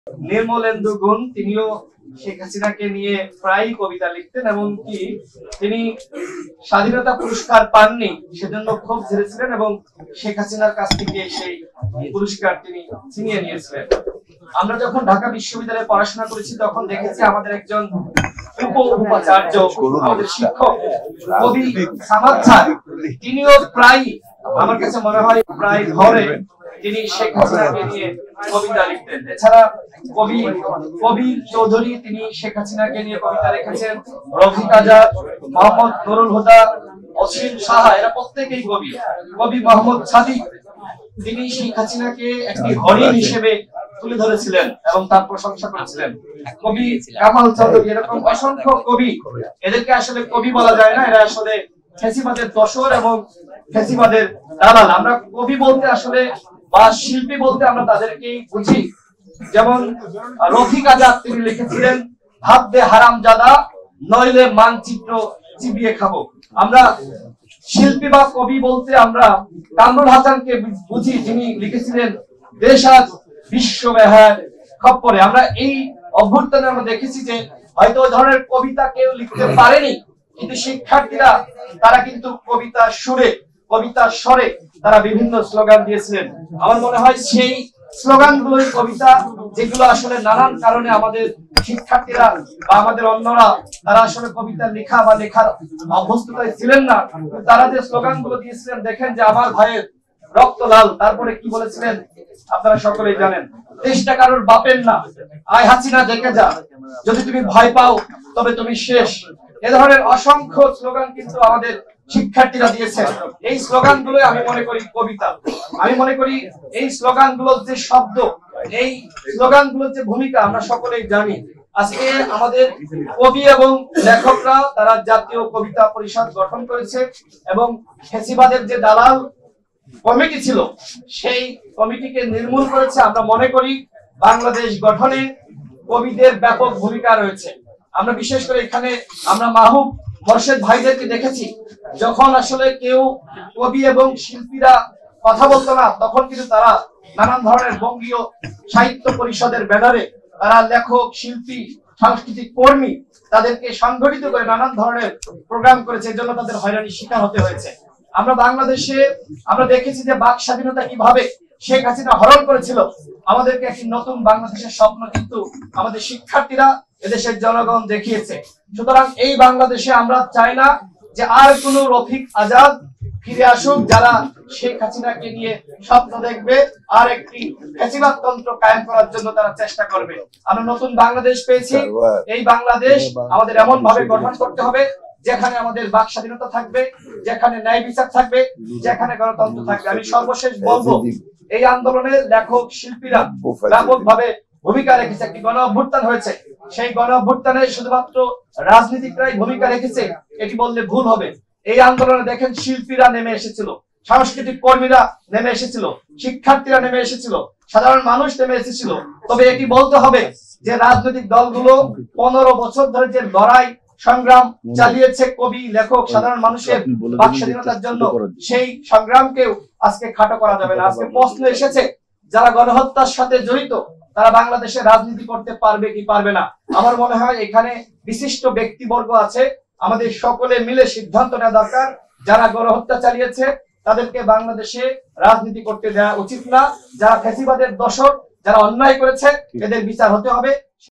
নির্মলেন্দু গুণ তিনিও শেখ হাসিনাকে নিয়ে প্রায় কবিতা লিখতেন, এবং কি তিনি স্বাধীনতা পুরস্কার পাননি সেজন্য খুব ঝেড়েছিলেন এবং শেখ হাসিনার কাছ থেকে সেই পুরস্কার তিনি ছিনিয়ে নিয়েছিলেন। আমরা যখন ঢাকা বিশ্ববিদ্যালয়ে পড়াশোনা করেছি তখন দেখেছি আমাদের একজন উপাচার্য, আমাদের শিক্ষক কবি সামাদ স্যার, তিনিও প্রায়, আমার কাছে মনে হয় প্রায় ঘরে তিনি শেখ হাসিনাকে নিয়ে কবিতা লিখতেন। এছাড়া কবি চৌধুরী তিনি শেখ হাসিনাকে নিয়ে কবিতা লিখেছেন। রফিক আজাদ, মোহাম্মদ নুরুল হুদা, অসীম সাহা, এরা প্রত্যেকেই কবি মোহাম্মদ সাদিক তিনি শেখ হাসিনাকে একটি হরিণ হিসেবে তুলে ধরেছিলেন এবং তার প্রশংসা করেছিলেন। কবি কামাল চৌধুরী, এরকম অসংখ্য কবি, এদেরকে আসলে কবি বলা যায় না, এরা আসলে ফ্যাসিবাদের দোসর এবং ফ্যাসিবাদের দালাল। আমরা কবি বলতে আসলে বা শিল্পী বলতে আমরা তাদেরকেই বুঝি। যেমন রফিক আজাদ তিনি লিখেছিলেন, ভাব দে হারামজাদা নইলে মানচিত্র চিবিয়ে খাবো। আমরা শিল্পী বা কবি বলতে আমরা কামরুল হাসানকে বুঝি, যিনি লিখেছিলেন দেশ আজ বিশ্ব ব্যহার খপ্পরে। আমরা এই অভ্যুত্থানে আমরা দেখেছি যে হয়তো ওই ধরনের কবিতা কেউ লিখতে পারেনি, কিন্তু শিক্ষার্থীরা তারা কিন্তু কবিতা সুরে, কবিতা স্বরে তারা বিভিন্ন স্লোগান দিয়েছিলেন। আমার মনে হয় সেই স্লোগানগুলোই কবিতা, যেগুলো আসলে নানান কারণে আমাদের শিক্ষার্থীরা বা আমাদের অন্যরা তারা আসলে কবিতা লেখা বা লেখার অভ্যস্ততায় ছিলেন না। তারা যে স্লোগানগুলো দিয়েছিলেন, দেখেন যে আমার ভাইয়ের রক্ত লাল, তারপরে কি বলেছিলেন আপনারা সকলেই জানেন, দেশটা কারোর বাপের না, আয় হাসিনা দেখে যা, যদি তুমি ভয় পাও তবে তুমি শেষ। এ ধরনের অসংখ্য স্লোগান কিন্তু আমাদের শিক্ষার্থীরা দিয়েছেন। এই স্লোগানগুলো আমি মনে করি কবিতা। আমি মনে করি এই স্লোগানগুলোর যে শব্দ, এই স্লোগানগুলোর যে ভূমিকা আমরা সকলেই জানি। আজকে আমাদের কবি এবং লেখকরা তারা জাতীয় কবিতা পরিষদ গঠন করেছে এবং ফ্যাসিবাদের যে দালাল কমিটি ছিল সেই কমিটিকে নির্মূল করেছে। আমরা মনে করি বাংলাদেশ গঠনে কবিদের ব্যাপক ভূমিকা রয়েছে। আমরা বিশেষ করে এখানে আমরা মাহবুব মোর্শেদ ভাইদেরকে দেখেছি, যখন আসলে কেউ কবি এবং শিল্পীরা কথা বলতো না, তখন কিন্তু তারা নানান ধরনের বঙ্গীয় সাহিত্য পরিষদের ব্যানারে তারা লেখক, শিল্পী, সাংস্কৃতিক কর্মী তাদেরকে সংগঠিত করে নানান ধরনের প্রোগ্রাম করেছে, এর জন্য তাদের হয়রানির শিকার হতে হয়েছে। আমরা বাংলাদেশে আমরা দেখেছি যে বাক স্বাধীনতা কিভাবে শেখ হাসিনা হরণ করেছিল। আমাদেরকে একটি নতুন বাংলাদেশের স্বপ্ন কিন্তু আমাদের শিক্ষার্থীরা, এদেশের জনগণ দেখিয়েছে। সুতরাং এই বাংলাদেশে আমরা চাই না যে আর কোন রফিক আজাদ ফিরে আসুক, যারা শেখ হাসিনাকে নিয়ে স্বপ্ন দেখবে আর একটি ফ্যাসিবাদতন্ত্র কায়েম করার জন্য তারা চেষ্টা করবে। আমরা নতুন বাংলাদেশ পেয়েছি। এই বাংলাদেশ আমাদের এমন ভাবে গঠন করতে হবে যেখানে আমাদের বাক স্বাধীনতা থাকবে, যেখানে ন্যায় বিচার থাকবে, যেখানে গণতন্ত্র থাকবে। আমি সর্বশেষ বলবো, এই আন্দোলনের লেখক, শিল্পীরা ব্যাপকভাবে ভূমিকা রেখেছে। একটি গণ অভ্যুত্থান হয়েছে, সেই গণ অভ্যুত্থানে শুধুমাত্র রাজনীতিকরাই ভূমিকা রেখেছে এটি বললে ভুল হবে। এই আন্দোলনে দেখেন শিল্পীরা নেমে এসেছিল, সাংস্কৃতিক কর্মীরা নেমে এসেছিল, শিক্ষার্থীরা নেমে এসেছিল, সাধারণ মানুষ নেমে এসেছিল। তবে এটি বলতে হবে যে রাজনৈতিক দলগুলো 15 বছর ধরে যে লড়াই সংগ্রাম চালিয়েছে কবি, লেখক, সাধারণ মানুষের বাক স্বাধীনতার জন্য, সেই সংগ্রামকেও আজকে খাটো করা যাবে না। আজকে প্রশ্ন এসেছে যারা গণহত্যার সাথে জড়িত তারা বাংলাদেশে রাজনীতি করতে পারবে কি পারবে না। আমার মনে হয় এখানে বিশিষ্ট ব্যক্তিবর্গ আছে, আমাদের সকলে মিলে সিদ্ধান্ত নেওয়া দরকার। যারা গণহত্যা চালিয়েছে তাদেরকে বাংলাদেশে রাজনীতি করতে দেওয়া উচিত না। যারা ফ্যাসিবাদের দোসর, যারা অন্যায় করেছে এদের বিচার হতে হবে।